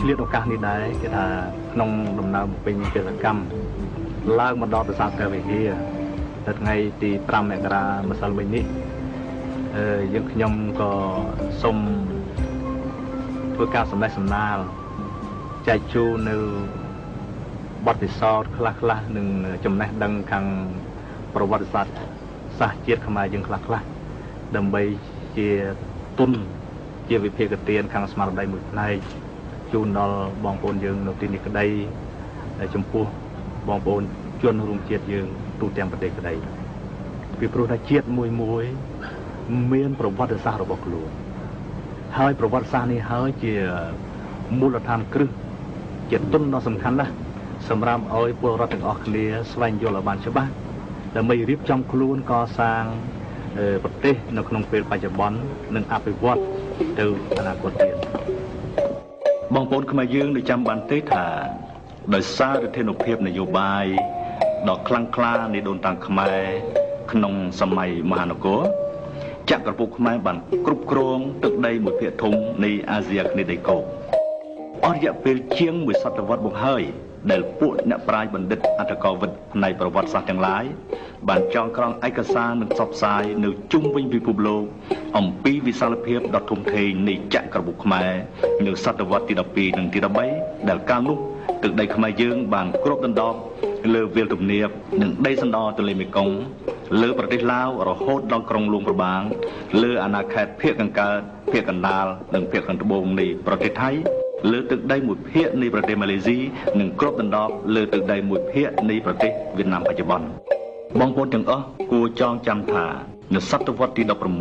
ឆ្លៀតឱកាសនេះដែរគេថាក្នុងដំណើរបំពេញកិច្ចកម្មឡើងមកដល់ប្រាសាទព្រះវិហារនៅថ្ងៃទី5មករាម្សិលមិញនេះយើងខ្ញុំក៏សូមធ្វើការសម្ដែងសម្ដាលចែកជូននៅបទពិសោធន៍ខ្លះៗនិងចំណេះដឹងខាងប្រវត្តិសាស្ត្រជាតិខ្មែរយើងខ្លះៗដើម្បីជាទុនជាវិភាគទានខាងស្មារតីមួយផ្នែកជូនដល់បងប្អូនយើងនៅទីនេះក្តីចំពោះបងប្អូនជនរួមជាតិយើងទូទាំងប្រទេសក្តីពីព្រោះថាជាតិមួយមានប្រវត្តិសាស្ត្ររបស់ខ្លួនហើយប្រវត្តិសាស្ត្រនេះហើយជាមូលដ្ឋានគ្រឹះជាទុនដ៏សំខាន់ណាស់សម្រាប់ឲ្យពលរដ្ឋទាំងអស់គ្នាស្វែងយល់ឲ្យបានច្បាស់ដើម្បីរៀបចំខ្លួនកសាងប្រទេសនៅក្នុងពេលបច្ចុប្បន្ននិងអភិវឌ្ឍទៅអនាគតទៀតបងប្អូនខ្មែរយើងនឹងចាំបានទេថាដោយសារឫទ្ធិនុភាពនយោបាយដ៏ខ្លាំងក្លានៃដូនតាខ្មែរក្នុងសម័យមហានគរចក្រភពខ្មែរបានគ្រប់គ្រងទឹកដីមួយភាគធំនៃអាស៊ីអាគ្នេយ៍ដីគោកអស់រយៈពេលជាង1សតវត្សរ៍មកហើយដែលពួកអ្នកប្រាជ្ញបណ្ឌិតអត្ថកវិទ្យផ្នែកប្រវត្តិសាស្ត្រទាំងឡាយបានចងក្រងឯកសារនិងផ្សព្វផ្សាយនៅជុំវិញពិភពលោកអំពីវិសាលភាពដ៏ធំធេងនៃចក្រភពខ្មែរនៅសតវត្សទី12និងទី13ដែលកាលនោះទឹកដីខ្មែរយើងបានគ្របដណ្ដប់លើវាលទំនាបនិងដីសណ្ដទន្លេមេគង្គលើប្រទេសឡាវរហូតដល់ក្រុងលួងប្របាងលើអាណាខេត្តភាគខាងកើតភាគកណ្ដាលនិងភាគខាងត្បូងនៃប្រទេសថៃលើទឹកដីមួយភាគនៃប្រទេសម៉ាឡេស៊ីនិងគ្របដណ្ដប់លើទឹកដីមួយភាគនៃប្រទេសវៀតណាមបច្ចុប្បន្នបងប្អូនទាំងអស់គួរចងចាំថានៅសតវត្សទី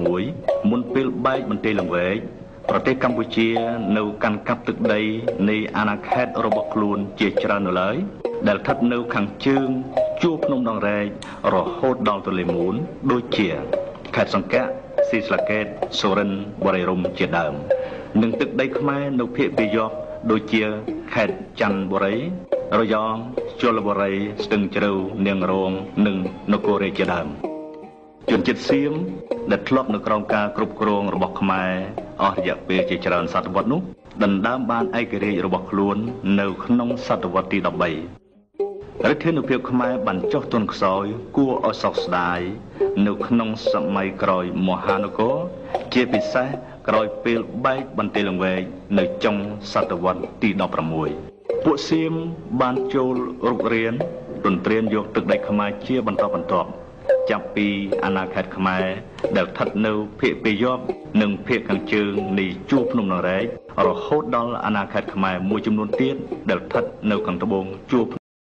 16មុនពេលបែកបន្ទាយលង្វែកប្រទេសកម្ពុជានៅកាន់កាប់ទឹកដីនៃអាណាខេត្តរបស់ខ្លួនជាច្រើននៅឡើយដែលស្ថិតនៅខាងជើងជួរភ្នំដងរែករហូតដល់ទន្លេមូលដូចជាខេត្តសង្កាក់ស៊ីស្លាកេតសូរិនបរិរមជាដើមនិងទឹកដីខ្មែរនៅភាគពាយ័ព្យដូចជាខេត្តច័ន្ទបុរីរយងជលបុរីស្ទឹងជ្រៅនាងរងនិងនគររាជជាដើមជនជាតិសៀមដែលធ្លាប់នៅក្រោមការគ្រប់គ្រងរបស់ខ្មែរអស់រយៈពេលជាច្រើនសតវត្សនោះដណ្ដើមបានឯករាជ្យរបស់ខ្លួននៅក្នុងសតវត្សទី13រាជធានីភាពខ្មែរបានចុះទន់ខ្សោយគួរឲ្យសោកស្ដាយនៅក្នុងសម័យក្រោយមហានគរជាពិសេសក្រោយពេលបែកបន្ទាយលង្វែកនៅចុងសតវត្សទី16ពួកសៀមបានចូលរុករានទន្ទ្រានយកទឹកដីខ្មែរជាបន្តបន្ទាប់ចាប់ពីអាណាខេត្តខ្មែរដែលស្ថិតនៅភាគពាយ័ព្យនិងភាគខាងជើងនៃជួរភ្នំដងរែករហូតដល់អាណាខេត្តខ្មែរមួយចំនួនទៀតដែលស្ថិតនៅខាងត្បូងជួរ